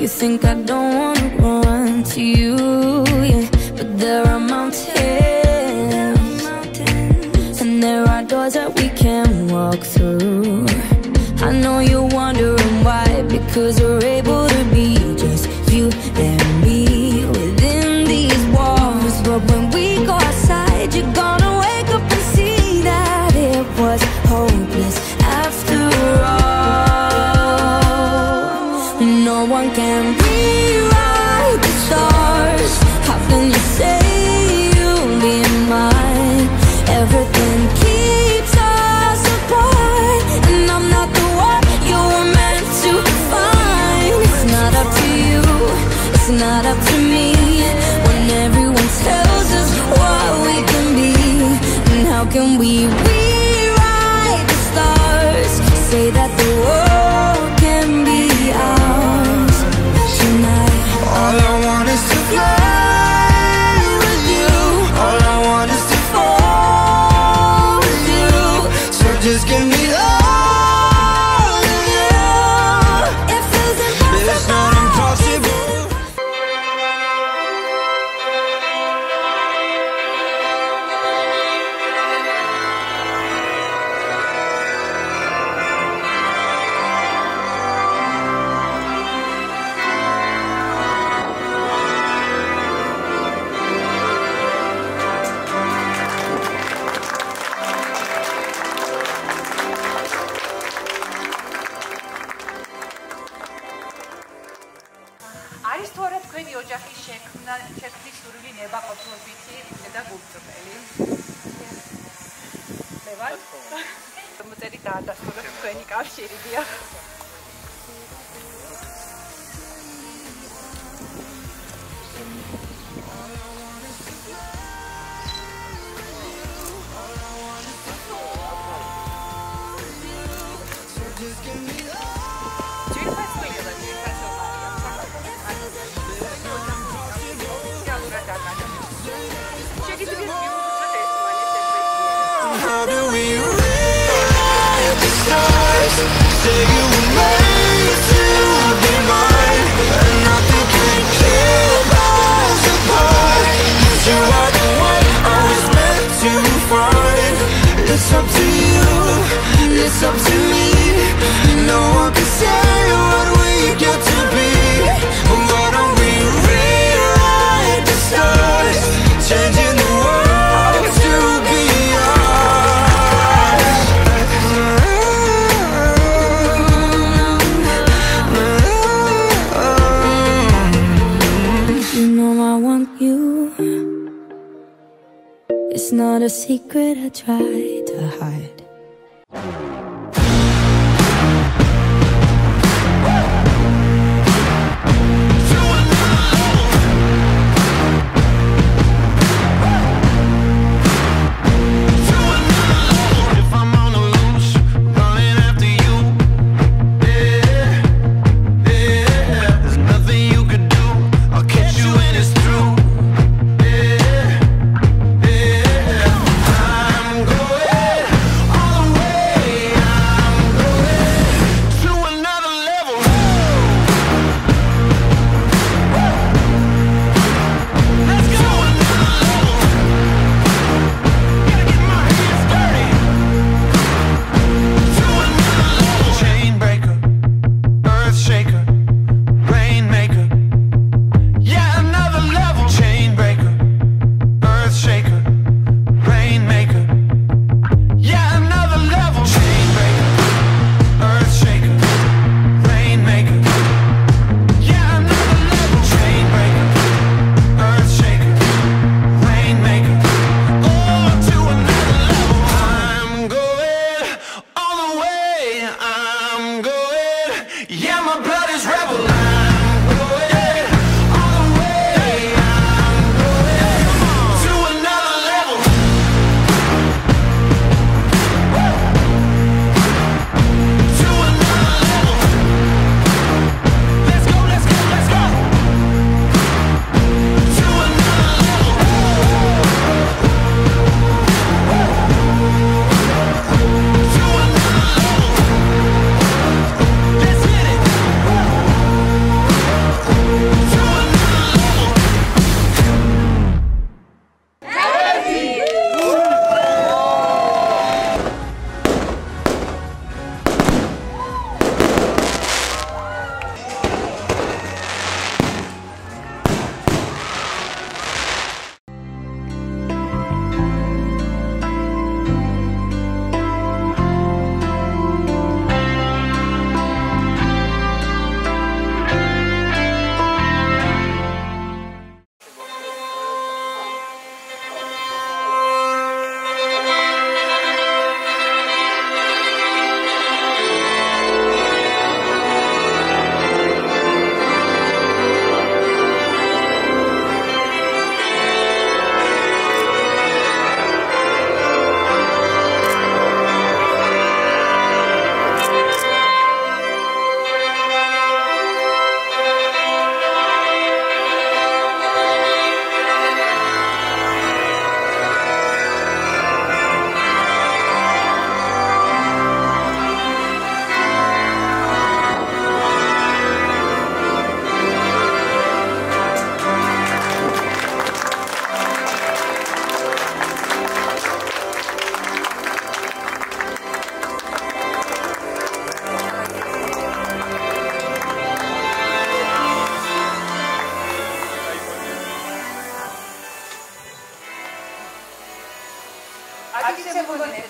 think I don't wanna run to you, yeah. But there are mountains, and there are doors that we can walk through. I know you're wondering why, because we're able to be just you and me within these walls. But when we go outside, you're gonna wake up and see that it was hopeless after all. No one can rewrite the stars. How can you say you'll be mine? Everything keeps us apart, and I'm not the one you were meant to find. It's not up to you, it's not up to me, when everyone tells us what we can be. And how can we rewrite the stars? Say that the world can be ours tonight. All I want is to fly with you. All I want is to fall with you. So just give me all of you. It feels impossible. It's not impossible. არის თუ არა თქვენი ოჯახის შექმნის სურვილი ნებაყოფლობითი და გულწრფელი? ლევან? მოწერი დაადასტუროთ თქვენი კავშირი, დიახ. How do we rewrite the stars? Say you were made to be mine, and nothing can keep us apart. 'Cause you are the one I was meant to find. It's up to you, it's up to me. No one can say what we get to be. Why don't we rewrite the stars? Changing the world to be ours. You know I want you. It's not a secret I try to hide.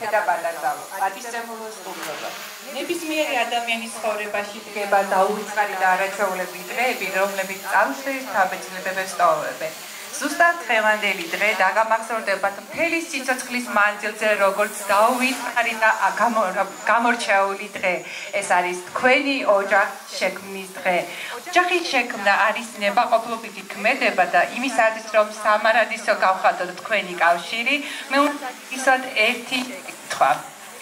და პატარძალო. პატივცემულო სტუმრობა. ნებისმიერი ადამიანის ცხოვრებაში დგება დაუვიწყარი და არაჩვეულებული დღეები, რომლებიც წარუსლის თავბეჭდილებებს ტოვებენ. ზუსტად დღევანდელი დღე დაგამახსოვრდებათ მთელი სიცოცხლის მანძილზე, როგორც დაუვიწყარი და გამორჩეული დღე. ეს არის თქვენი ოჯახის შექმნის დღე. ოჯახის შექმნა არის ნებაყოფლობითი ქმედება და იმისათვის, რომ სამარადისო გავხადოთ თქვენი კავშირი, მე უნდა ისოთ ერთი კითხვა.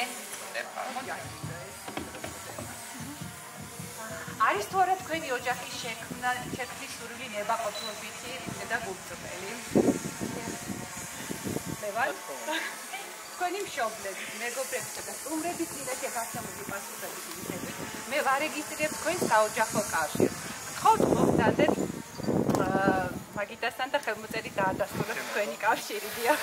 არის თუ არა თქვენი ოჯახის შექმნის სურვილი ნებაყოფლობითი და გულწრფელი? ლევან? თქვენი მშობლები, მეგობრები და სტუმრების წინაშე გასამოდი პასუხების მიხედვით, მე ვარეგისტრირებ თქვენს საოჯახო კავშირს. გთხოვთ მოგზადეთ მაგიდასთან და ხელმოწერით დაადასტუროთ თქვენი კავშირი. დიახ.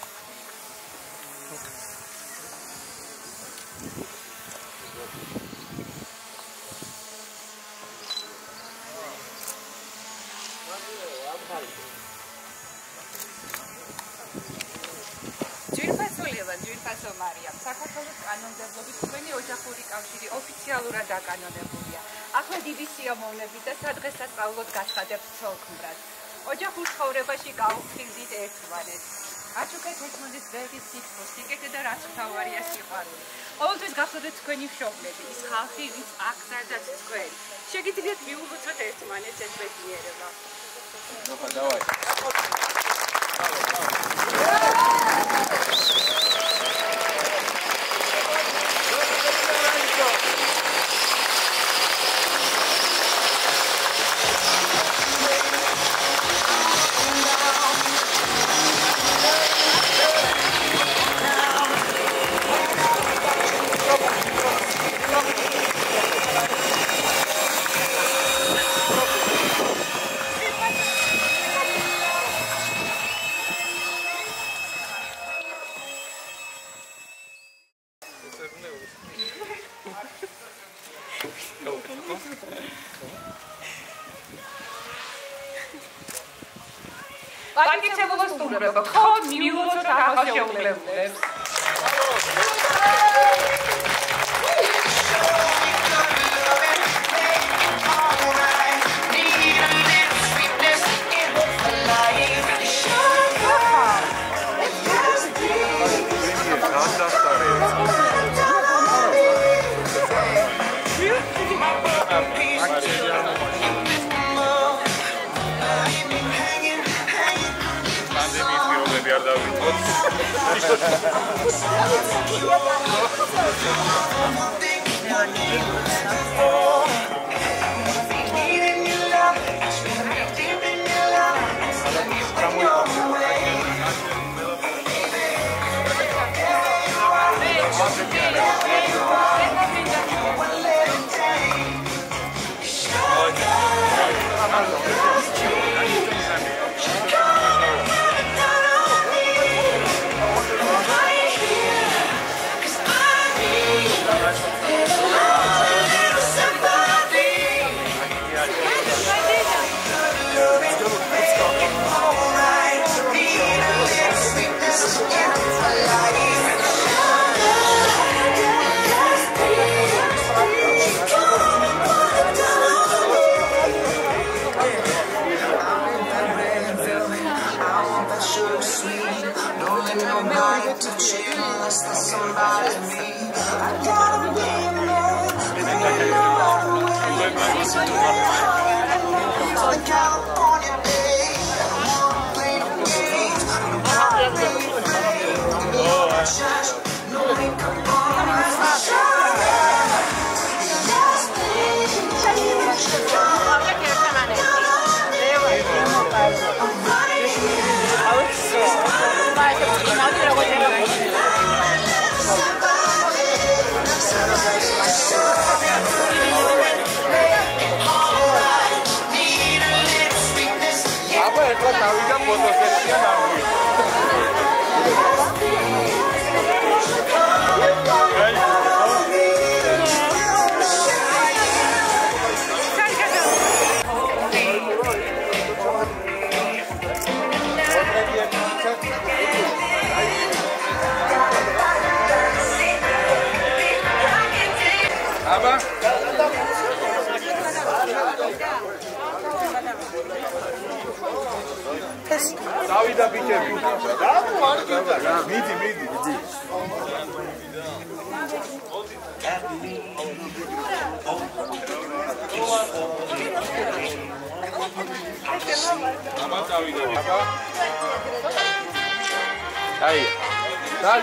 ძვირფასო მარიამ, საქართველოს კანონმდებლობით თქვენი ოჯახური კავშირი ოფიციალურად დაკანონებულია. ახლა დიდი სიამოვნებით და სადღესასწაულოდ გაცხადებთ ცოლ-ქმრად. ოჯახურ ცხოვრებაში გაუხილდით ერთმანეთს. აჩუქეთ ერთმანეთის ბევრი სიტყვა, სიკეთე და რაც მთავარია სიყვარული. ყოველთვის გახსოვდეთ თქვენი მშობლები, ის ხალხი, ვინც აღზარდათ თქვენ. შეგიძლიათ მიულოცოთ ერთმანეთს ეს ბედნიერება. Давай. პატივცემულო სტუმრობა, გთხოვთ მიულოცოთ ახალ შეუღლებელებს. და ბიჭები. მიდი. აბა წავიდა. აი. დალი.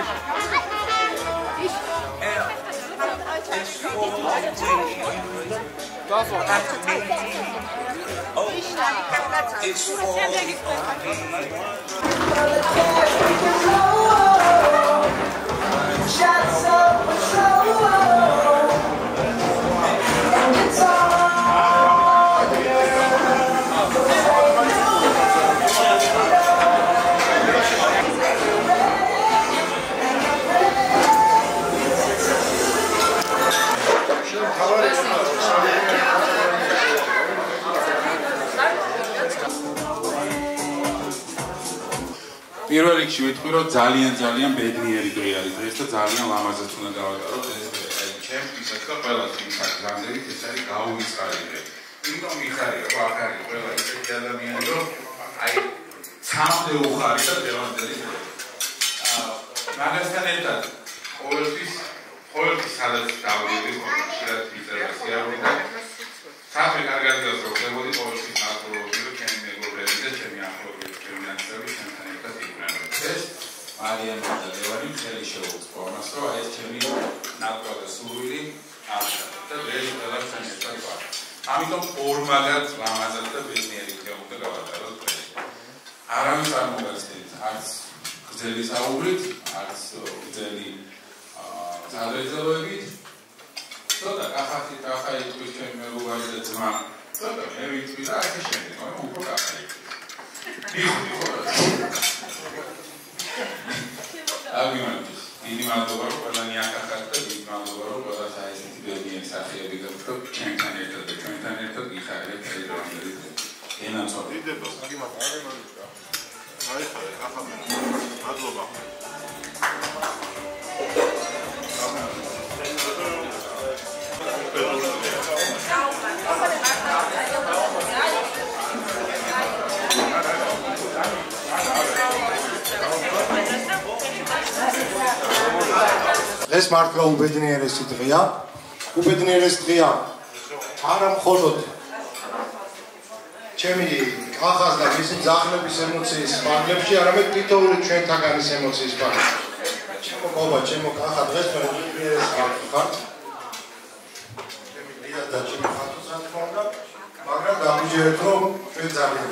პირველ რიგში ვიტყვი რომ ძალიან ბედნიერი დღე არის დღეს და ძალიან ლამაზად უნდა გავატაროთ ეს დღე. აი ჩემთვისაც და ყველა თვითონ გამდებით ეს არის გაუვიწყარი დღე. იმიტომ მიხარია ხო აქ არის ყველა ისეთი ადამიანი რომ აი ცამდე უხარი და დევანდელი დღე. მაგასთან ერთად ყოველთვის სადაც დავდივდი ხშირად ვიწერა სიარული და საერთოდ კარგად გასწავლ რომ ხდებოდი ყოველთვის ნატურალური რომ ჩემი მეგობრები და ჩემი ახლობლები ჩემი ნაცნობი ჩემთან ერთად იყვნენ. ეს მარიამ და ლევანი მთელი შეუძლს ფორმას რომ აი ეს ჩემი ნატურა და სურვილი აღდგა და დღეს ყველასთან ერთად ვარ. ამიტომ ორმაგად ლამაზად და ბედნიერი დღე უნდა გავატაროთ დღეს. არავის არ მოგაცდით არც გრძელი საუბრით, არც გრძელი ზადრეძლოებით. ცოტა კახათი იტყვის ჩემი მეგობარი და ძმა. ცოტა მე ვიტყვი და ასე შემდეგ, მაგრამ უფრო კახა იტყვის. აგიმანთვის დიდი მადლობა რომ ყველანი აკახათ და დიდი მადლობა რომ ყველა საერთოდ ბედნიერი სახეები გქონდათ ჩემთან ერთად და ჩვენთან ერთად გიხარეთ დღევანდელი დღე. ენაცოთ დიდებას აგიმანტა. აი ხარ ახლა მადლობა. ეს მართლა უბედნიერესი დღეა. უბედნიერესი დღეა არა მხოლოდ ჩემი კახას და მისი ძაღლების ემოციის პარკლებში, არამედ თითოეული ჩვენთაგანის ემოციის პარკლებში. ჩემო ყობა, ჩემო კახა დღეს მე უბედნიერესი ხარ. ჩემი დედა და ჩემი ხათუსაც ხონდა, მაგრამ გამიჯერეთ რომ ჩვენ ძალიან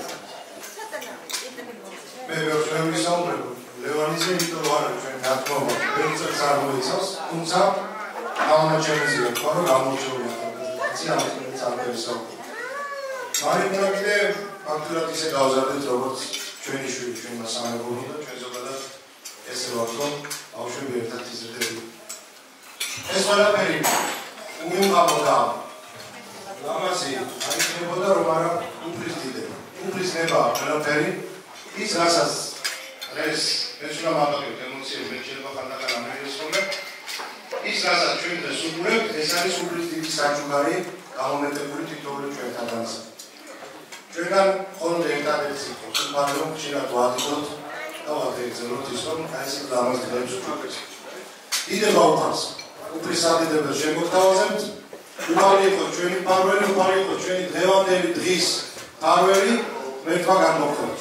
მე ვერ ვისაუბრებ ლევანიზე, იმიტომ რომ არა ჩვენ დათმობა ბევრს არ მოიცავს, თუმცა აღმოჩენილია ხო რომ გამორჩეულია ციამის სამეცნიერო. მარინა კიდე ფაქტურად ისე გავზარდეთ როგორც ჩვენი შვილი ჩვენმა სამეგობრო და ჩვენ ზოგადად ესე ვარ რომ ბავშვები ერთად იზრდება. ეს ყველაფერი უმიმღამოდა ლამაზი აიქნებოდა რომ არა უფლის დიდება. უფლის ნება ყველაფერი ის რასაც დღეს ეს რა მაგალითად ემოციები მე შეიძლება ხანდახან ამერისხome ის რასაც ჩვენ დღეს უყურებთ ეს არის უფლის დიდი საჩუქარი გამომეტებული თითოეული ჩვენთაგანსა. ჩვენგან მხოლოდ ერთადერთი სიტყვა მაგრამ რომ ხშირად ვადიდოთ და ვადეძებოთ ის რომ აი ეს ლამაზ დღეებს ვუყურებთ. დიდება უფალს უფლის ადიდებელს შემოგთავაზებთ. უფალი იყო ჩვენი პარველი, უფალი იყო ჩვენი დღევანდელი დღის პარველი მერთვა განმოხდოს.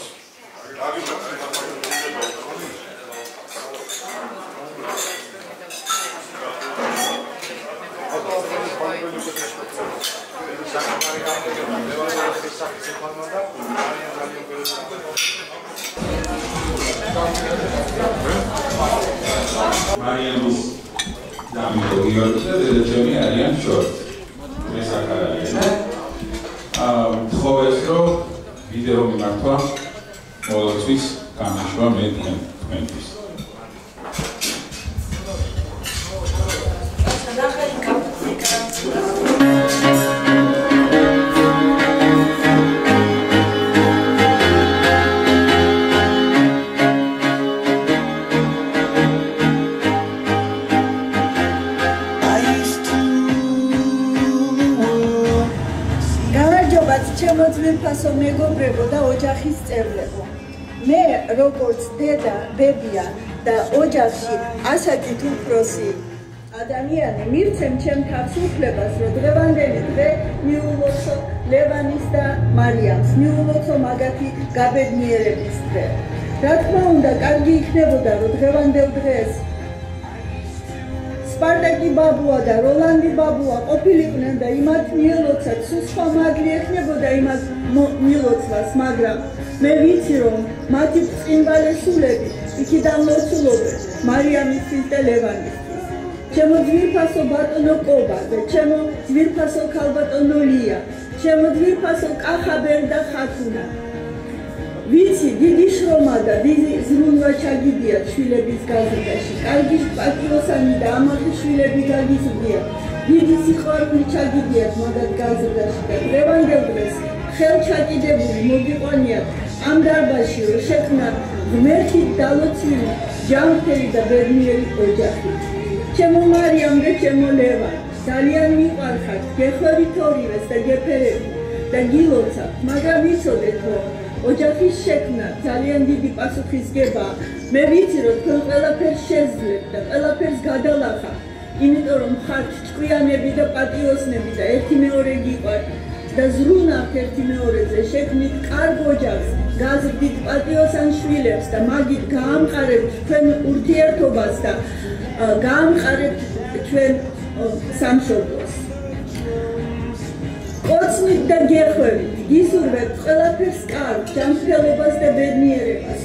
მარიამის დამი გიორგი და დედაჩემი არიან შორს. ეს აქ არის. თხოვეს რომ ვიდეო მიმართვა ყოველთვის გამიშვა მე თქვენთვის. ჩემო ძმებფასო მეგობრებო და ოჯახის წევრებო. მე როგორც დედა, ბებია და ოჯახში ასაკით უფროსი ადამიანი მივცემ ჩემ თავს უფლებას, რომ დღევანდელი დღე მიულოცო ლევანის და მარიამს, მიულოცო მაგათი გაბედნიერების დღე. რა თქმა უნდა, კარგი იქნებოდა, რომ დღევანდელ დღეს სპარტაკი ბაბუა და როლანდი ბაბუა ყოფილიყვნენ და იმათ მიელოცათ, სულ სხვა მადლი ექნებოდა იმას მილოცვას, მაგრამ მე ვიცი, რომ მათი ბრწყინვალე სულები იქიდან ლოცულობენ მარიამისთვის და ლევანისთვის. ჩემო ძვირფასო ბატონო კობა და ჩემო ძვირფასო ქალბატონო ლია, ჩემო ძვირფასო კახაბერ და ხათუნა. ვიცი, დიდი შრომა და დიდი ზრუნვა ჩაგიდიათ შვილების გაზრდაში, კარგი პატრიოტანი და ამაღი შვილები გაგიზრდიათ, დიდი სიყვარული ჩაგიდიათ მაგათ გაზრდაში და დღევანდელ დღეს ხელჩაკიდებული მოგიყვანიათ ამ დარბაზში, რომ შექმნათ ღმერთით დალოცვილი, ჯანმრთელი და ბედნიერი ოჯახი. ჩემო მარიამ და ჩემო ლევან, ძალიან მიყვარხართ, გეხვევით ორივეს და გეფერებით და გილოცავთ, მაგრამ ვიცოდეთ, რომ ოჯახის შექმნა ძალიან დიდი პასუხისგებაა. მე ვიცი, რომ თქვენ ყველაფერს შეძლებთ და ყველაფერს გადალახავთ, იმიტომ რომ ხართ ჭკვიანები და პატიოსნები და ერთი მეორე გიყვართ და ზრუნავთ ერთი მეორეზე, შექმნით კარგ ოჯახს, გაზრდით პატიოსან შვილებს და მაგით გაამყარებთ თქვენ ურთიერთობას და გაამყარებთ ჩვენ სამშობლოს. ყოცნით და გეხვევით, გისურვებთ ყველაფერს კარგ, ჯანმრთელობას და ბედნიერებას.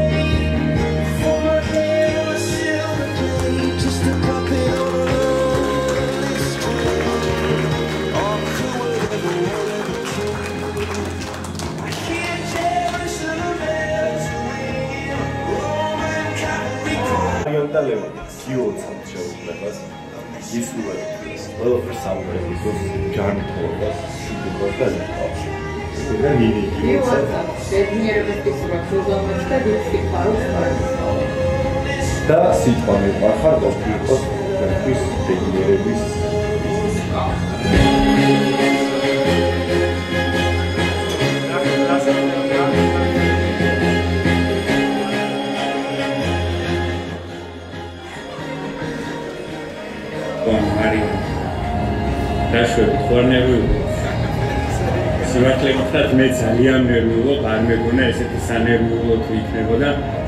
და ლევანი გიოცავთ შეუძლებას ისურვებთ ყველაფერს სამყაროს ჯანმრთელობას, მშვიდობას და იღავს. და მინი გიოცავთ ბედნიერებას გისურვებთ უზომეს და დიდ სიყვარულს პარადისს. და სიტყვა მეყვარხარ ყოფილიყოს თქვენთვის ბედნიერების დაშვებით ხوار ნერვიულობ. სიმართლე გითხრათ, მე ძალიან ნერვიულობ, არ მეგონა ესეთი სანერვიულო თუ იქნებოდა.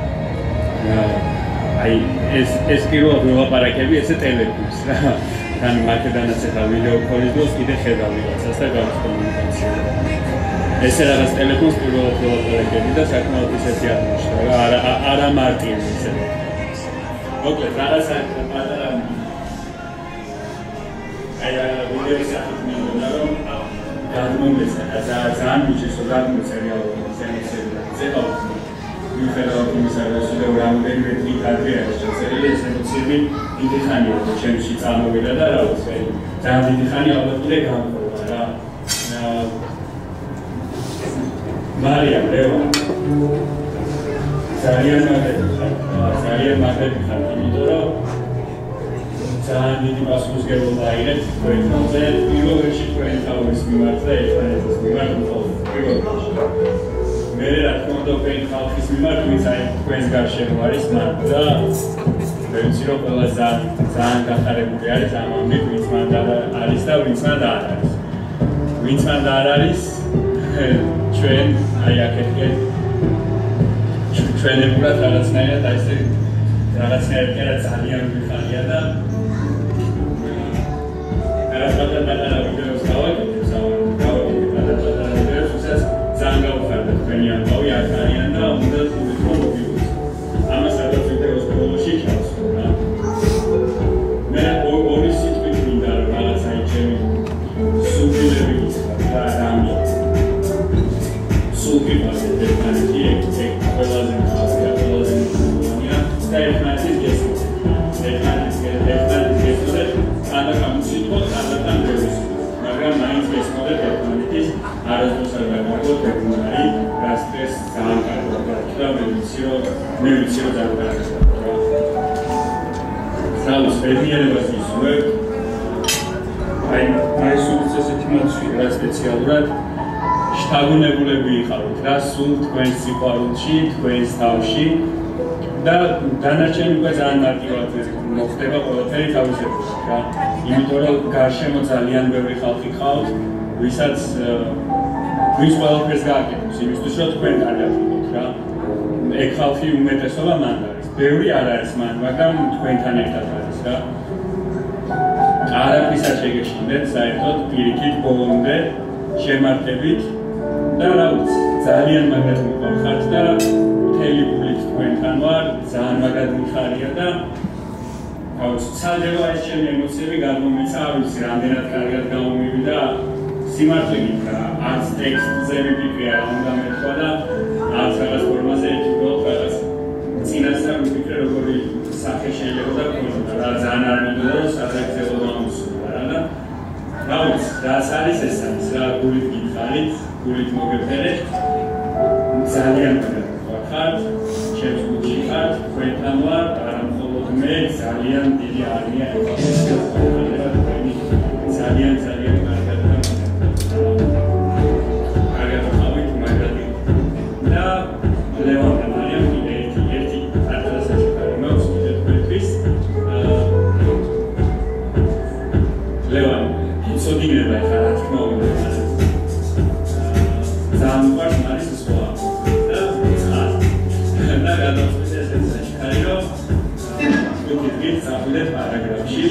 აი ეს პირველ ვილაპარაკები ესე ტელეფონს რა. თან მაკედანაც ახლა ვიდეო კოლის დროს კიდე ხედავ ვიღაცას და გავხსნა კომუნიკაცია. ესე რაღაც ტელეფონს პირველ ვილაპარაკები და საკმაოდ ისეთი აღმოჩნდა რა, არა მარტივი ესე. მოკლედ რაღაცა პატარა ვიდეოს სახით მინდოდა რომ გადმომეცა და ძალიან მიჩესო გადმოწერა ზეღავთ მიუხედავად იმისა რომ სულ რამდენიმე დღე ადრე არის შეწერილი ეს ემოციები დიდი ხანია რომ ჩემში წამოვიდა და რა ვიცი ძალიან დიდი ხანი ალბათ კიდე გამყროვა რა მარიამ ლევან ძალიან მაგარი ხარ იმიტომ რომ ძალიან დიდი პასუხისმგებლობა აიღეთ თქვენზე პირველ რიგში თქვენი თავის მიმართ და ერთმანეთის მიმართ პირველ რიგში მე რა თქმა უნდა თქვენი ხალხის მიმართ ვინც აი თქვენს გარშემო არის მათ და მე ვიცი რომ ყველა ძალიან გახარებული არის ამ ამბით ვინც მანდ არის და ვინც მანდ არ არის ვინც მანდ არ არის ჩვენ აი აქეთკენ ჩვენებურად რაღაცნაირად აი ესე რაღაცნაირად ძალიან ვიხარია და პატარა ვიდეოს გავაკეთებ პატარა ვიდეოს უსაც ძალიან გავხარდა თქვენი ამბავი არ არიან და უნდა მოვიდოს ამას რაღაც ვიდეოს ბოლოში ჩავსვო რა მე ორი სიტყვით მინდა რომ რაღაცა ჩემი სულფილები და რამე სულფი მასეთ ერთმანეთი ეგ ყველაზე მთავარია ყველაზე მნიშვნელოვანია და ერთმანეთის გესწრებით ანა გამოსიტყოთ ანათან ბევრის მაგრამ მაინც მესმოდეთ ერთმანეთის არასდროს არ გამოვიდოთ ერთმანეთი გასტრეს ძალიან კარგად და მე ვიცი რომ ძალიან კარგად სალოს ბედნიერებას ვისურვებთ აი სულ ესეთი მოცვი რა სპეციალურად შთაგონებულები იყავით რა სულ თქვენს სიყვარულში, თქვენს თავში და დანარჩენი უკვე ძალიან მარტივად მოხდება ყველაფერი თავისებურად რა. იმიტომ რომ გარშემო ძალიან ბევრი ხალხი ყავთ, ვისაც ყველაფერს გააკეთებს იმისთვის რომ თქვენ კარგად იყოთ რა. ეგ ხალხი უმეტესობა მანდ არის. ბევრი არ არის მან, მაგრამ თქვენთან ერთად არის რა. არაფრისად შეგეშინდეთ საერთოდ პირიქით ბოლომდე შემართებით და რა ვიცი, ძალიან მაგრად მიყვარხართ და მთელი გულით თქვენთან ვარ, ძალიან მაგრად მიხარია და ცალდება ეს ჩემი ემოციები გადმომეცა, არ ვიცი, რამდენად კარგად გამომივიდა სიმართლე გითხრა, არც ტექსტზე მიფიქრია რა უნდა მეთქვა და არც რაღაც ფორმაზე ეთქვა რაღაც წინასწარ მიფიქრე როგორი სახე შეიძლება გქონოდა რა ძალიან არ მინდოდა რომ საერთოდ ამოსულა რა და რა ვიცი, რაც არის ეს არის რა გულით გითხარით, გულით მოგეფერეთ ძალიან კარგად ვახართ, ჩემს გულში ხართ, თქვენთან ვარ, არა მხოლოდ მე, ძალიან დიდი არმია ძალიან ძალიან კარგად კარგად ვხავით, მაგრამ და ლევან და მარიამ ერთი არტასაჩქარი მაქვს თქვენთვის ლევან იცოდინება ხა რა თქმა უნდა ძალიან ვარ მარის სხვა და გადავწყვიტე ეს საჩქარი რომ ვიქით საფულეთ პარაგრაფში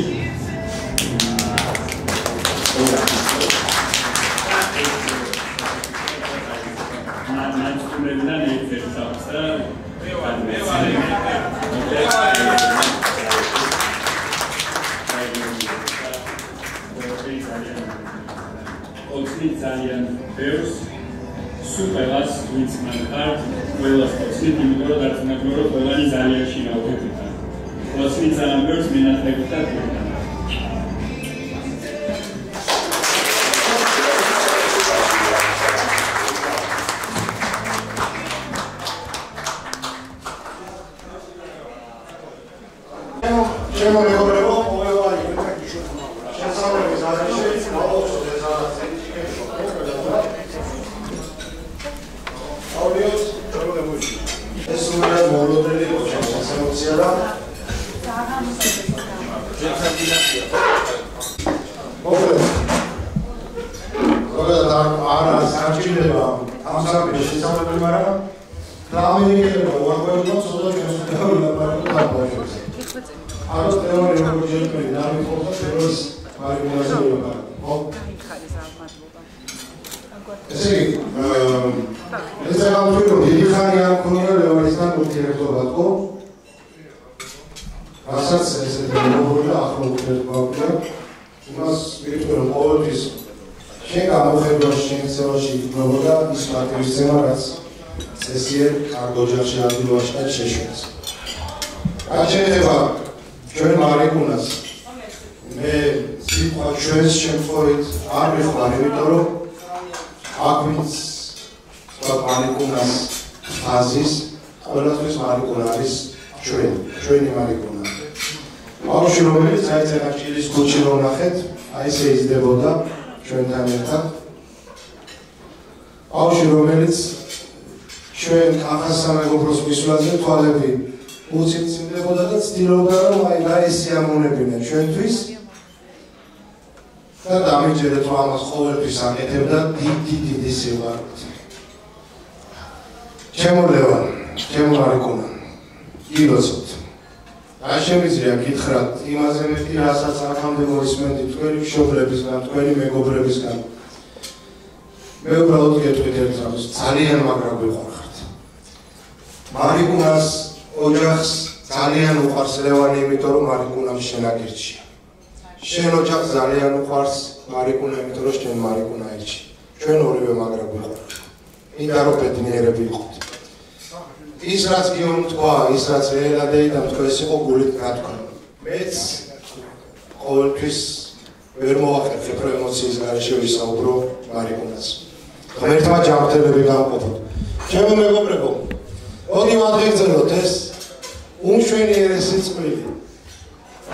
ძალიან ბევრს სუპერას ვინც მაგარ ყველას ხოცით იმიტომ რომ დარწმუნებული რომ ყველანი ძალიან შინაურებით ხოცით ძალიან ბევრს მინახებით და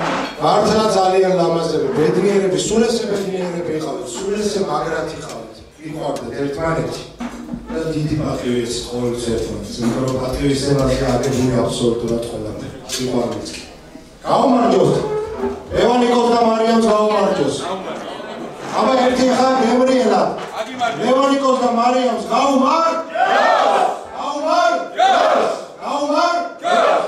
მართლა ძალიან ლამაზები, ბედნიერები, სულ ესე ბედნიერები იყავით, სულ ესე მაგრად იყავით. ვიყვარდეთ ერთმანეთი და დიდი პატივი ყოველთვის ერთმანეთს, იმიტომ რომ პატივისცემაზე აგებული აბსოლუტურად ყველაფერი. ვიყვარდეთ. გაუმარჯოს. ლევანიკოს და მარიამს გაუმარჯოს. აბა ერთი ხარ გემრიელა. ლევანიკოს და მარიამს გაუმარჯოს. გაუმარჯოს. გაუმარჯოს.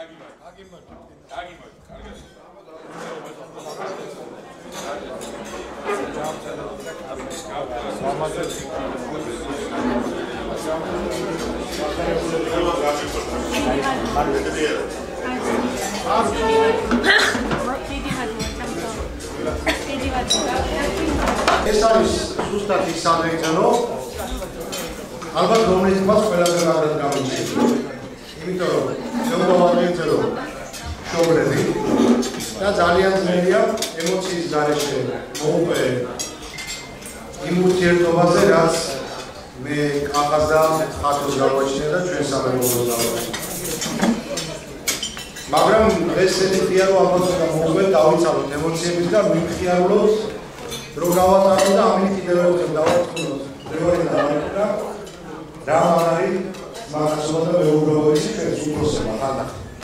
ეს არის ზუსტად ის სამეგზანო, ალბათ რომელიც მას ყველაზე კარგად გამიჩნია. იმიტომ რომ ზოგადად შოვრები და ძალიან ძნელია ემოციის გარეშე მოუყვე იმ ურთიერთობაზე, რაც მე კახას და ხათოს გავაჩინე და ჩვენ სამეგრელოს გავაჩინე. მაგრამ ეს ეთია რომ ალბათ მოუყვე დავიცალოთ ემოციების და მივხიარულოთ რო გავატარო და ამით კიდევ ერთხელ დავაწყოთ ლევანი და მარი რა არის მაგასოა და მეუბრალოდი ჩვენს უფროსებმა ხანდა.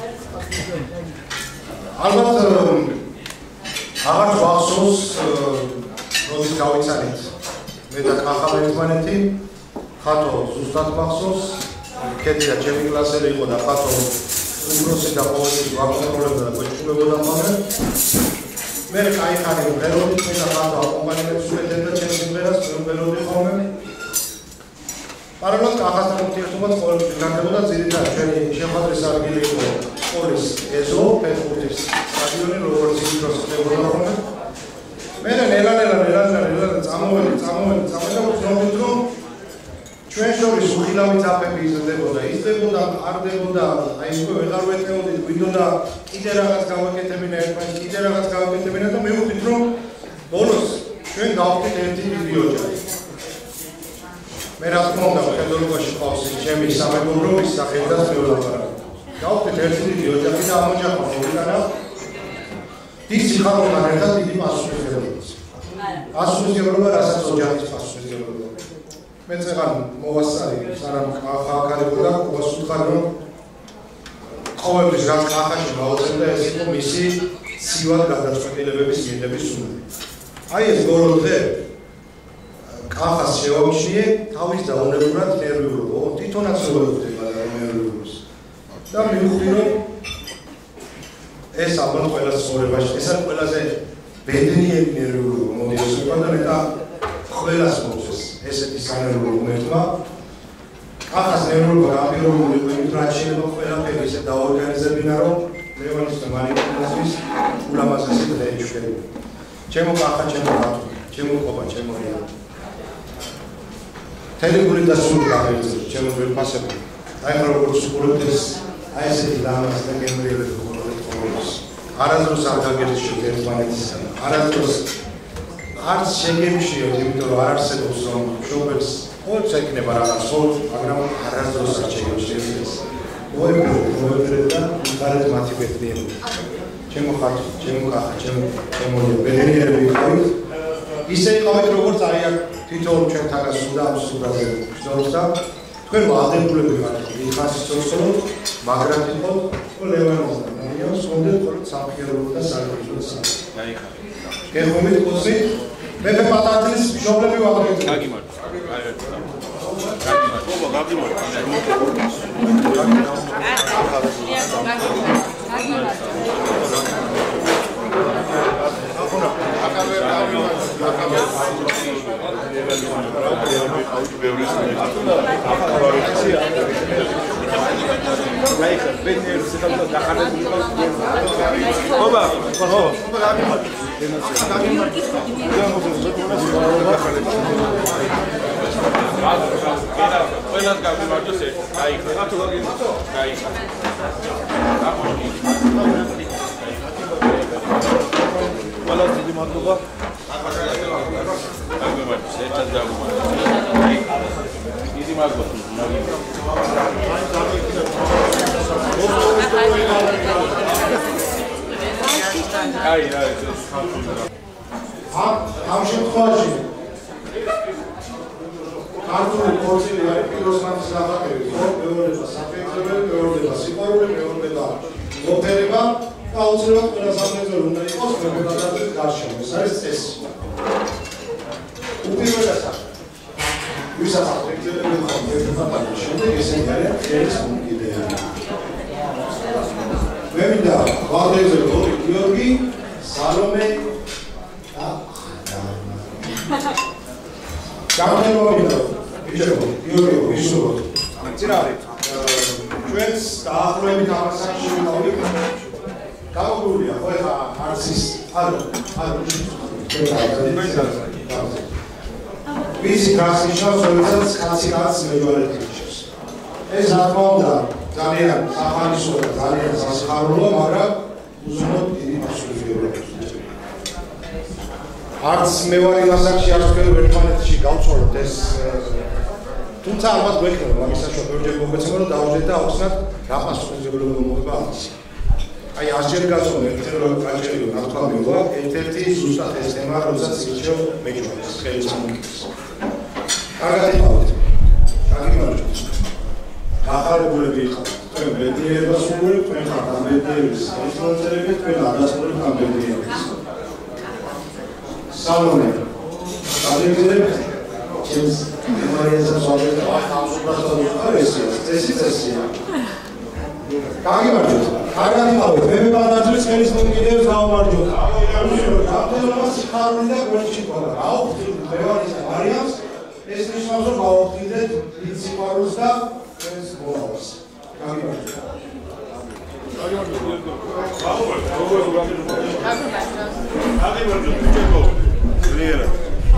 ალბათ აღარ გვახსოვს როდის გავიცანით მე და კახა ერთმანეთი, ხათო ზუსტად მახსოვს, კეთილია ჩემი კლასელი იყო და ხათო უფროსი და ყოველთვის ვაკონტროლებდა და გვეჭვებოდა ხოლმე. მე კაიხარი ველოდი მე და ხათო აკომპანიებს უერთდა ჩემს სიმღერას ველოდი ხოლმე. პარალელურად კახასთან ურთიერთობაც ყოველთვის განდებოდა ძირითადად ჩვენი შეხვედრის ადგილი იყო სკოლის ეზო ფეხბურთის სტადიონი, როგორც იქროს ხდებოდა ხოლმე. მე ნელა წამოვედი და ვცნობთ რომ ჩვენ შორის უხილავი ძაფები იზრდებოდა, იზრდებოდა, არდებოდა, აი უკვე ვეღარ ვეტეოდით, გვინდოდა კიდე რაღაც გავაკეთებინა ერთმანეთს, კიდე რაღაც გავაკეთებინა და მე ვხვდით რომ ბოლოს ჩვენ გავხდით ერთი დიდი ოჯახი. მე რა თქმა უნდა მხედველობაში ყავს ჩემი სამეგობრობის სახელიდან მეულაპარაკე. გავხდით ერთი დიდი ოჯახი და ამ ოჯახმა მოვიტანა დიდ სიხარულთან ერთად დიდი პასუხისმგებლობა. პასუხისმგებლობა, რასაც ოჯახის პასუხისმგებლობა. მე წეგან მოვასწარი, სანამ ხალხარებო და ყობას უთხრა რომ ყოველთვის რაც კახაში გავუწევდა ეს იყო მისი სივად გადაწყვეტილებების მიღების უნარი. აი ეს ბოლო დღე კახას შევამჩნიე თავის დაუნებურად ნერვიულობა, თვითონაც შევხვდება და ნერვიულობს. და მივხვდი რომ ეს ალბათ ყველა ცხოვრებაში, ეს არის ყველაზე ბედნიერი ნერვიულობა, მოდი ეს ვიყო და მეტა ყველას მოუწეს ესეთი სანერვიულო მომენტმა. კახას ნერვიულობა გაფირებული იყო იმით, რაც შეიძლება ყველაფერი ისე დაორგანიზებინა, რომ ლევანის და მარიამის ულამაზესი დღე ეჩვენება. ჩემო კახა, ჩემო ხათო, ჩემო ყობა, ჩემო რია. თელეგული და სულ გავეცე, ჩემო ველფასები. აი ხარ როგორც უყურებთ ეს აი ესეთი ლამაზ და გემრიელები ყოველთვის. არასდროს არ გაგერჩიოთ ერთმანეთისგან. არასდროს არც შეგემშვიოთ, იმიტომ რომ არ არსებობს რომ შობელს ყოველთვის ეკნება რაღაც ხოლ, მაგრამ არასდროს არ შეგემშვიოთ ეს. მოეფერეთ და გარეთ მათი ბედნიერება. ჩემო ხათო, ჩემო კახა, ჩემო ბედნიერები იყავით. ისე იყავით როგორც აი აქ თითოეულ ჩვენთაგან სულ ამ სურათზე ვსწავლთ და თქვენ ვაღდებულები ხართ ხასის სოციალურ მაგრამ თვითონ ლევანის და მარიამს ხონდეთ ხოლმე სამხიარულო და სარგებლო სამი. გაიხარეთ. გეხომით კოცი მეფე პატარძლის მშობლები ვაღდებთ. გაგიმართ. ამ შემთხვევაში ქართული ხორცილი არის პიროსნამის ნახატები, ხო? მეორდება საფეიქრებელი, მეორდება სიყვარული, მეორდება ოფერება და აუცილებლად ყველა საფეიქრებელი უნდა იყოს მეგობრებთან გარშემო. ეს არის წესი. უპირველესად ვისაც საფეიქრებელი ხომ შემდეგ ესენი არიან ხერის მომგიდეები. მე მინდა ვადრეზე გიორგი, სალომე და გამარჯობა ბიჭებო, გიორგიო, ისურვოთ. წინა არის. ჩვენს დაახლოებით ამასაში მოვიდა. გაუგულია, ხო ეხა არცის, არა. ვისი გასიშავს, როდესაც კაცი კაცს მეჯვარეთიშებს. ეს რა თქმა უნდა, ძალიან სახალისოა და ძალიან სასიხარულოა, მაგრამ უზრუნოდ დიდი პასუხისმგებლობა. არც მე ვარ იმ ასაკში, არც მე ერთმანეთში გავცვალოთ ეს თუმცა ალბათ გვექნება მაგის საშუალება ბევრჯერ მოგეცემა რომ დავუჯდეთ და აუხსნათ რა პასუხისმგებლობა მოხდება ამის. აი ასჯერ გასულ ერთ-ერთი რომ კაჭერიო რა თქვა მევა, ერთ-ერთი ზუსტად ეს თემა, როდესაც ირჩევ მეჯვარეს, ხელის მომკიდეს. კარგად იყავით. გაგიმარჯვეთ. გახარებულები იყავით. თქვენ ბედნიერებას უყურებთ, თქვენ ხართ ამ ბედნიერების ხელმძღვანელები, თქვენ ადასტურებთ ამ ბედნიერებას. სალომე, გადაგიზრდეთ ჩემს მემორიასაც ვაგებთ, ამ სუპრასად უხარესია, წესია. გაგიმარჯვეთ. კარგად იყავით. მე მებადაძვრის ხელის მომკიდეებს გავმარჯვოთ. გამთელობა სიხარული და გვერდში ყოლა. გაუხდით ლევანის და მარიამს, ეს ნიშნავს რომ გავუხდით დიდ სიყვარულს და ჩვენს მოვალს. გაგიმარჯვეთ. Лера.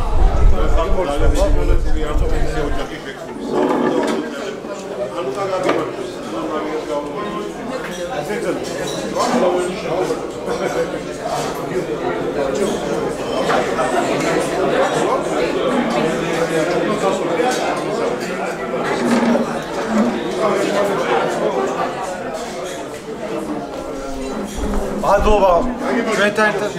Adova, ჩვენთან ერთად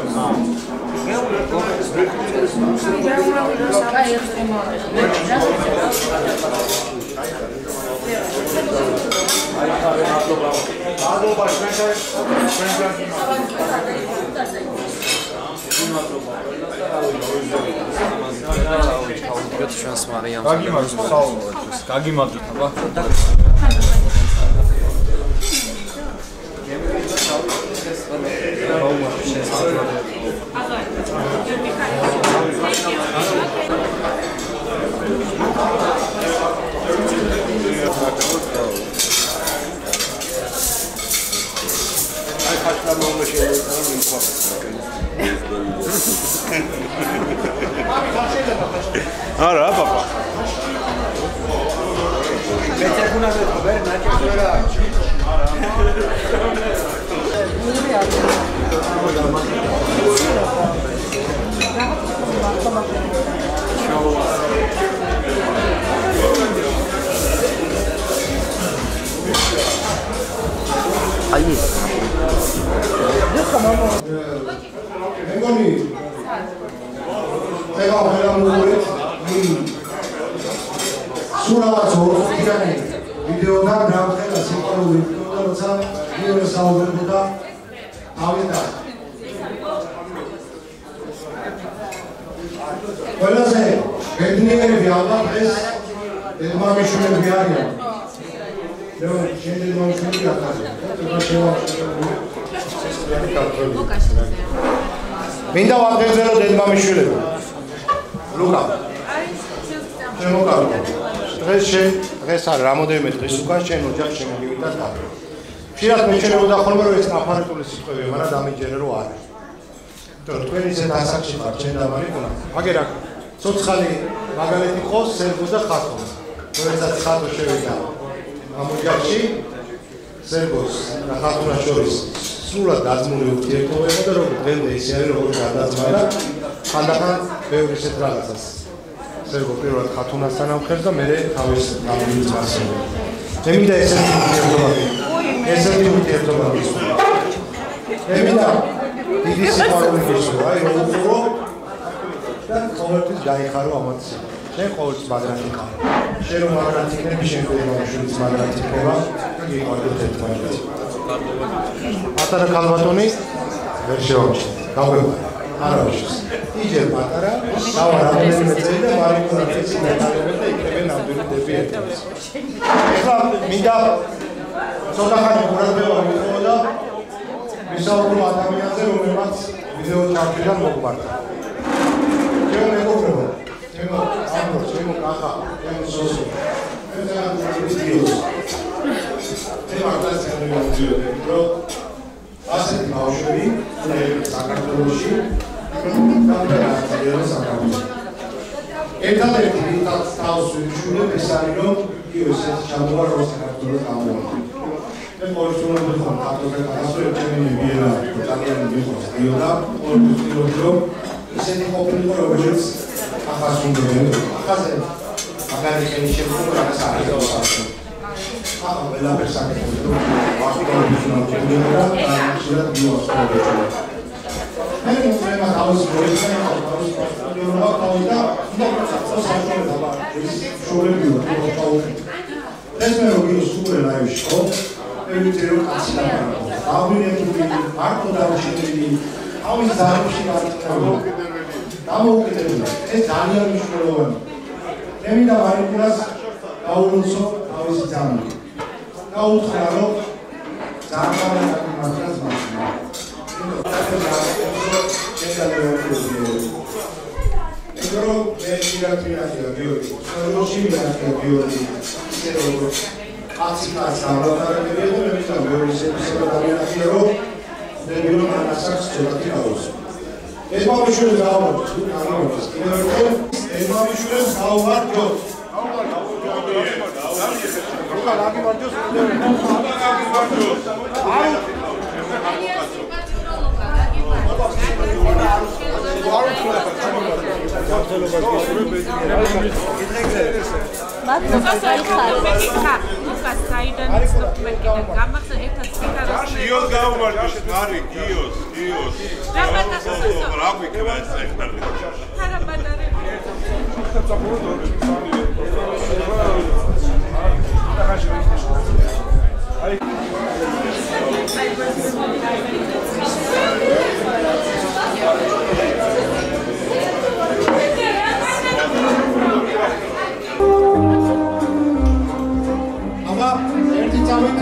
Ara, papa. მინდა ვაგრძელო დედმამიშვილები. ლუკა. შემოგავიდე. დღეს არ რამოდენიმე დღის უკან შენ ოჯახში შემოგივიდა და ხშირად მეჩვენებოდა ხოლმე რომ ეს აფარიტული სიტყვებია, მაგრამ დამიჯერე რომ არა. თქვენ ისეთ ასაკში ხართ, შენ და მარიკუნა. აგერა ცოცხალი მაგალითი ყოს სერგო და ხატო. როდესაც ხატო შევიდა ამ ოჯახში სერგოს და ხატონას შორის სულად დაძმული ურთიერთობები და როგორც დღემდე ისე არის როგორც გადაძმა და ხანდახან ბევრი ისეთ რაღაცას სერგო პირველად ხათუნასთან ამხელს და მე თავის გამიმის მასწავლე. მე მინდა ესეთი ურთიერთობა მისვა. მე მინდა დიდი სიყვარული მისვა, აი რომ უყურო და ყოველთვის გაიხარო ამათ. შენ ყოველთვის მაგრატი ხარ. შენ რომ მაგრატი იქნები, შენ ბავშვიც მაგრატი იქნება და გიყვარდეთ ერთმანეთს. პატარა ქალბატონი ვერ შევამჩნევ. გაგვეყარა. არა ვიშვის. იჯერ პატარა, დავა რამდენიმე წელი და მარიკულაციის დეტალები და იქნებიან ნამდვილი ერთმანეთს. ეხლა მინდა ცოტა ხანი ყურადღება მივიღო და ვისაუბრო ადამიანზე, რომელმაც ვიდეო ჩართვიდან მოგვარდა. ჩემო მეგობრებო, ჩემო აბრო, ჩემო კახა, ჩემო სოსო. ეს არის ვიდეო. ეს მაგას ამოვიძიოთ, რომ ასეთი ბავშვები საქართველოში გამოდიან საქართველოში. ერთადერთი ვინც თავს ვიშვებ ეს არის რომ ის ჩამოვარ რომ საქართველოს ამოვიდა. მე მოვიწონე ხომ ქართულზე გადასვლები ჩემი ვიერა ძალიან მიყავს დიოდა ორგანიზებული რომ ისეთი ყოფილიყო როგორც ახას უნდა ახაზე აგარიკენი შემოგვიდა საერთოდ ახლა ყველაფერს აკეთებს რომ ვასკულარული ფუნქციონირება და შეიძლება მიუახლოვდეს მე პრობლემა თავის მოიხსნა თავის პასპორტიურობა თავიდა უნდა საშუალება ეს შორებია ეს მე როგორი სუპერ ლაივში ხო ევიტერო კაცი დავინებული მარტო დავშინებული თავის ძალებში დამოუკიდებელი ეს ძალიან მნიშვნელოვანია მე მინდა მარიკულას გაულოცო თავისი ძალით გაუთხრა რომ ძალიან მაგას მასნა იგრო მე მიგაქცია გიორგი სოლოში მიგაქცია გიორგი ისე როგორც კაცი დავატარებია და მე მინდა მეორე სექსი დავიარქია რომ მე ვირო მანასაც ცოტათი გავუსო ეს ბავშვები გავარდოთ გამოვიდეს კიდევ ერთხელ ეს ბავშვებს გავარდოთ გიოს გაუმარჯოს, მარი, გიოს. რა გვიქნება ეს ახლა? აბა ერთი წამით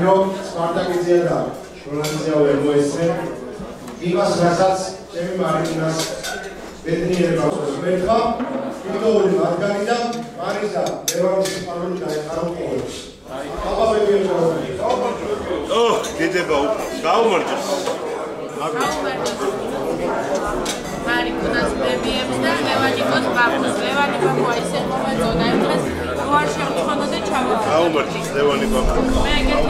რომ სპარტაკიძია და ჟურნალისტია ვერ მოესწრენ იმას რასაც ჩემი მარინას ბედნიერება მერხა თითოეული მათგანი და მარის და ლევანის სიყვარული დაეხარო ყოველს გედება გაუმარჯოს მარიკუნას ბებიებს და ლევანიკოს ბაბუს. ლევანი ბაბუა ისე მომეწონა იმას თუ არ შემოხმოდა და ჩამოყო. გაუმარჯოს ლევანი ბაბუ. მე ეგეთი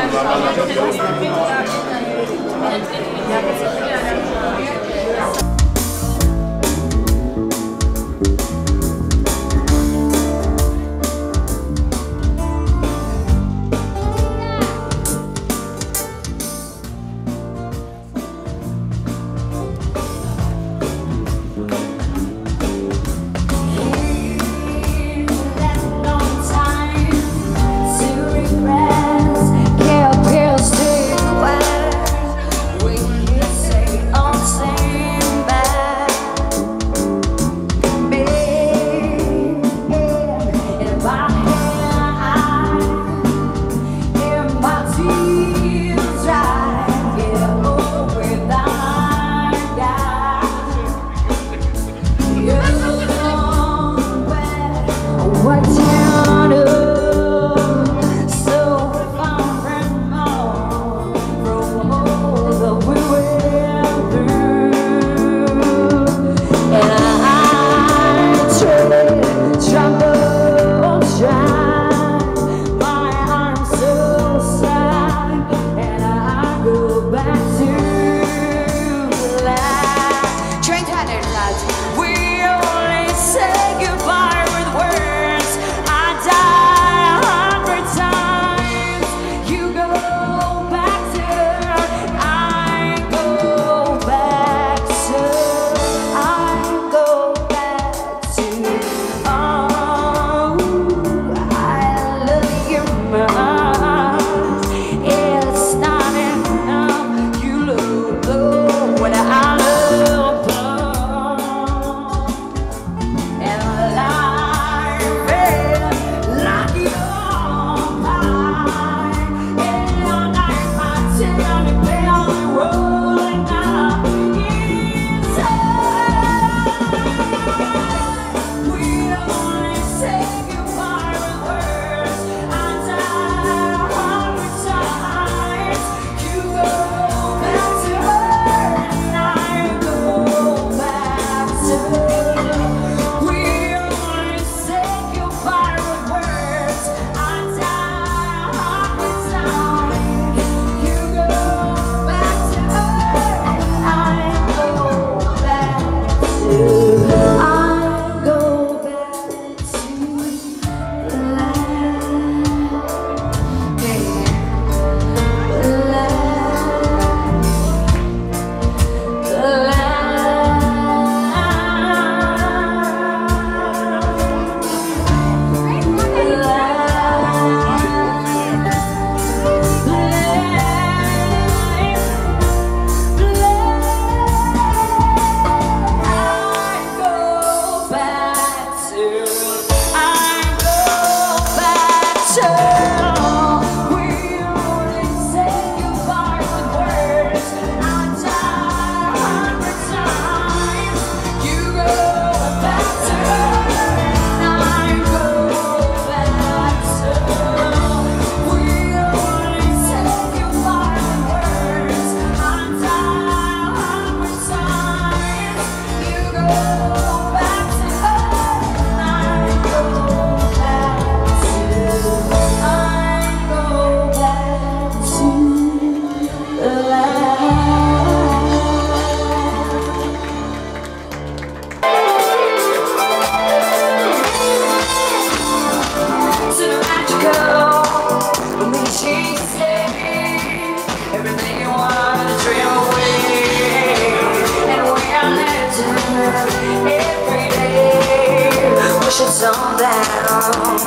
It's all down.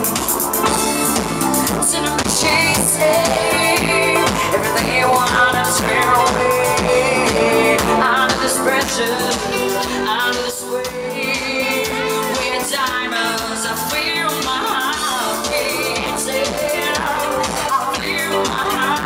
Everything you want to scare away. Out of this pressure, out of this way. We're diamonds. I feel my heart beating. I feel my heart.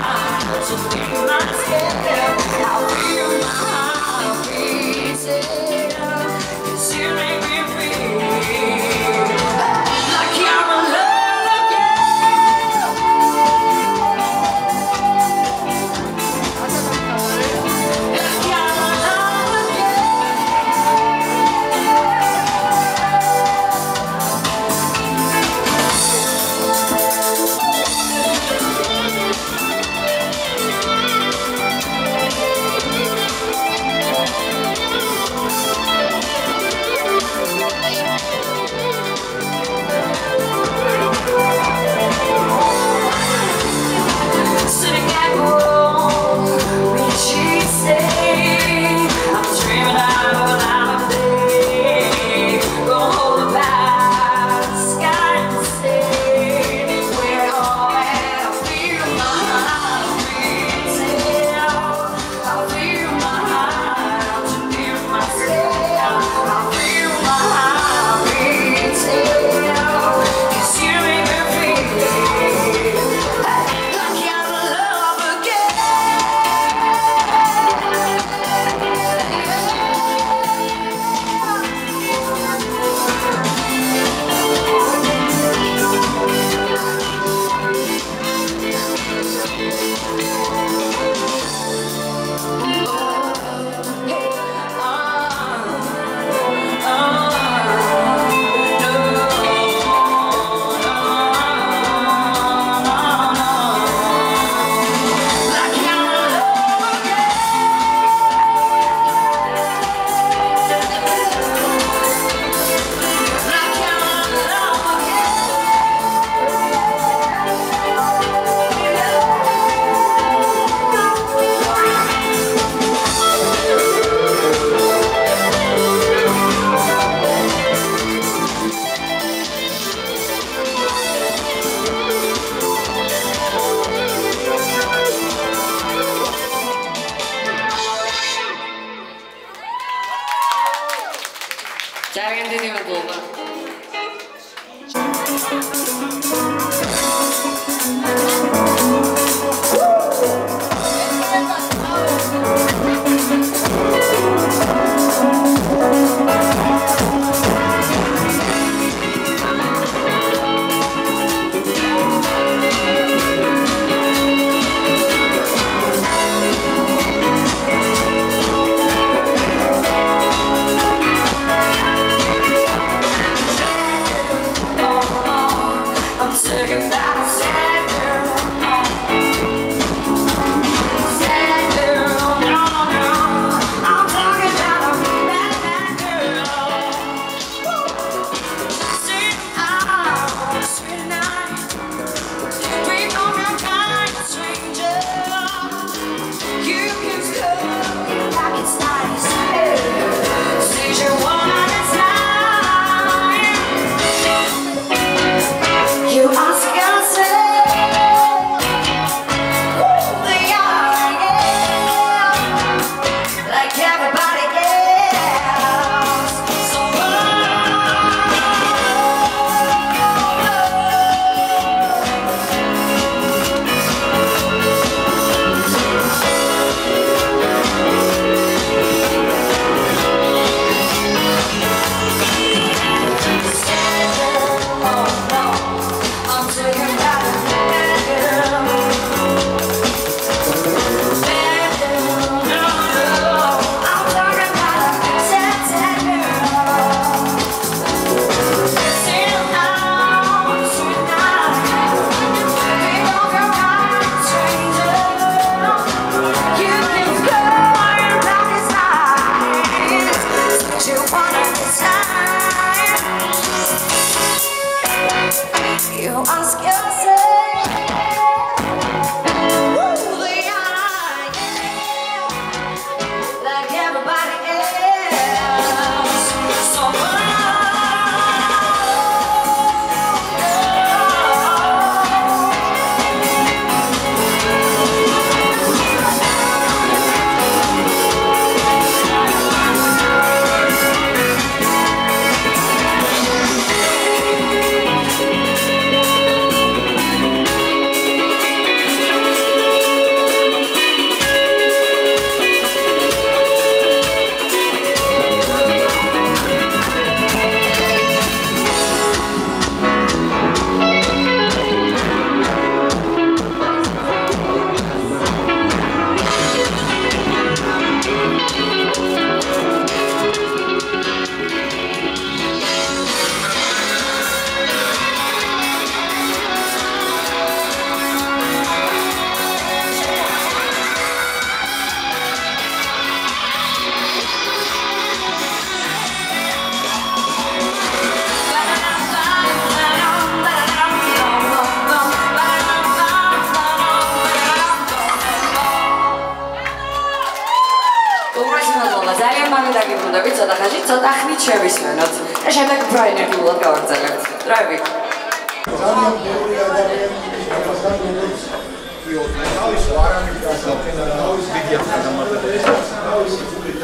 ვარდნები ცოტა ხანში ცოტა ხნით შევისმენოთ და შემდეგ უფრო ენერგიულად გავაგრძელებთ. დროებით. ძალიან ბევრი ადამიანი გასაგებად როგორც თავის ვარამით გასაგებად და თავის ვიდეო გადამატებას თავის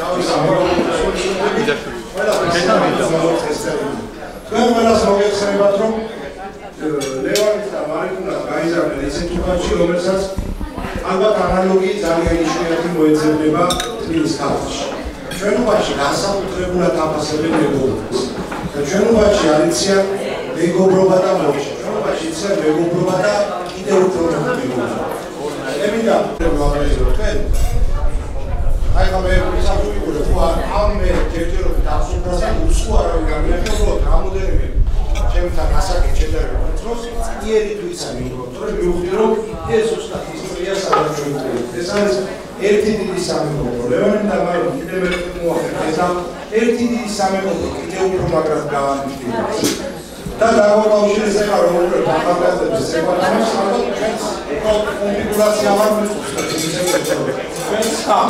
თქვენ ყველას მოგეხსენებათ რომ ლევანით და მარით უნდა გაიზარდეთ ისეთ თვალში რომელსაც ალბათ ანალოგი ძალიან იშვიათი მოეძებნება თბილის ქალაქში. ჩვენობაში განსაკუთრებულად აფასებენ მეგობრობას და ჩვენობაში არიციან მეგობრობა და მოშა. ჩვენობაში იციან მეგობრობა და კიდევ უფრო მეგობრობა. ემიდა ვაღიზროთ. აი ხომ ვისაუბრეთ ხო ამ მე ჯერჯერობით ასულბრასა უსხო არავინ გამიახო რომ რამოდენიმე ჩემთან ასაკი შედარება დროს იერი თვისა მიგობთ რომ მივხვდი რომ ეს უბრალოდ ისტორია სადაც ჩვენთვის ეს არის ერთი დიდი სამეგობრო ლევანი და მარი კიდევ ერთი მოახერხა ეს ერთი დიდი სამეგობრო კიდევ უფრო მაგრად გავანადგურა და დაგავყავშეს ახლა რომ უფრო ახალგაზრდებს ეკვატორის ალბათ ჩვენს კონფიგურაცია არ მიწყობს და ჩვენს ამ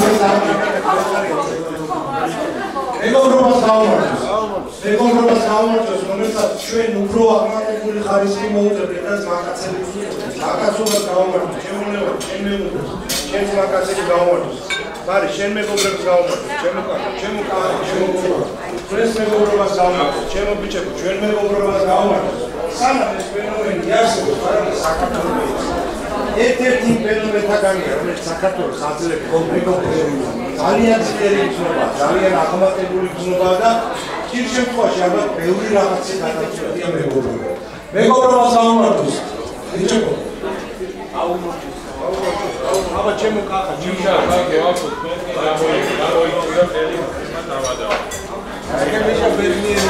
მეგობრობას გავუმართოს რომელსაც ჩვენ უფრო აღმატებული ხარისხი მოუწევთ და მაკაცებს მაკაცობას გავუმართოთ შემოვლევად შენ მეგობრებს შენს მაკაცებს გავუმართოს მარი შენ მეგობრებს გავუმართოთ ჩემო ჩვენს მეგობრობას გავუმართოთ ჩემო ბიჭებო ჩვენ მეგობრობას გავუმართოთ სანამ ეს ფენომენი იარსებობს არამედ საქართველოს ერთ-ერთი ფენომენთაგანია რომელიც საქართველოს აძლევს კონფლიქტებს ძალიან ძლიერი გზნობა, ძალიან აღმატებული გზნობა და ხშირ შემთხვევაში ალბათ ბევრი რაღაცი გადაწყვეტია მეგობრობა. მეგობრობას აუმართოს. ბიჭებო. აუმართოს. აბა ჩემო კახა, ჯიშა, კახე, ვახო, გამოიწვია წელი დავადა. აი მიშა ბედნიერი.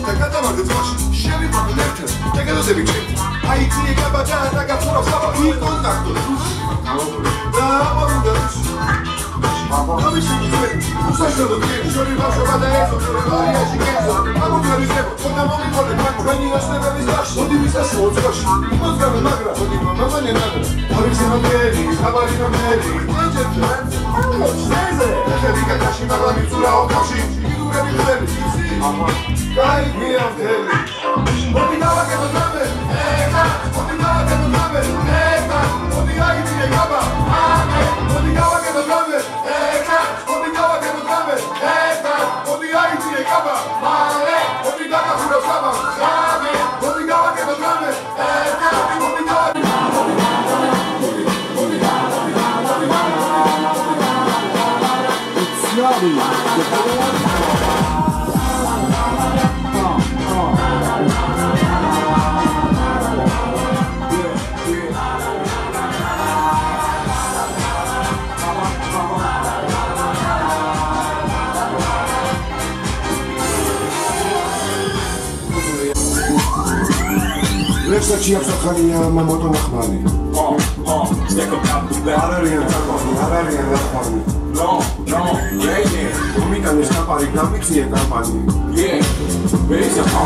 და გადავარდე წყალში შევიყვანო ერთად და გადოდები ჩემ აი ძიება და დაგაფურავ საბა კონტაქტო და ამოვიდა ამისი უსაშველო შორი ბავშვობა და ეზო ვარიაში კენზო ამოგრევისებო ხოდა მომიყოლე მან ჩვენი ოსნებების დაში მოდი ვისასე ოცხოში იმოძრავე მაგრა მოდი მომანე მაგრა თავისი მომერი ხაბარი მომერი ეჯერტ ზეზე ხები კაკაში მაგრა მიწურა ოქოში იგურები ხელი აჰა კაი მიამთელი მოდი დავაკეთო დრამე ეკა მოდი დავაკეთო დრამე ეკა მოდი აიძინე გაბა ამე მოდი დავაკეთო დრამე ეკა მოდი დავაკეთო დრამე ეკა მოდი აიძინე გაბა მალე მოდი დაგახურო საბა ამე მოდი დავაკეთო დრამე ეკა მოდი Lexaci apsakania mamoto nakhmani. Stick up the Ararian nakhmani. No, yeah. Umitan escapari graphics e company. Yeah. Base of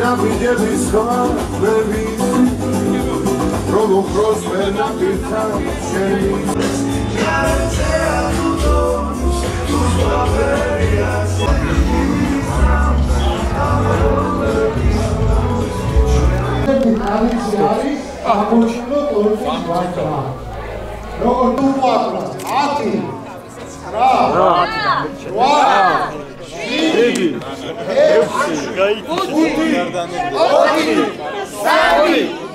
Გამიგების ხმები რომ უხროს ვენა პირთა შენი არის აღმოჩნდა ტოლკის ვარდა. როგორ თუ ვაკრა 10 9 8 7 6 5 4 3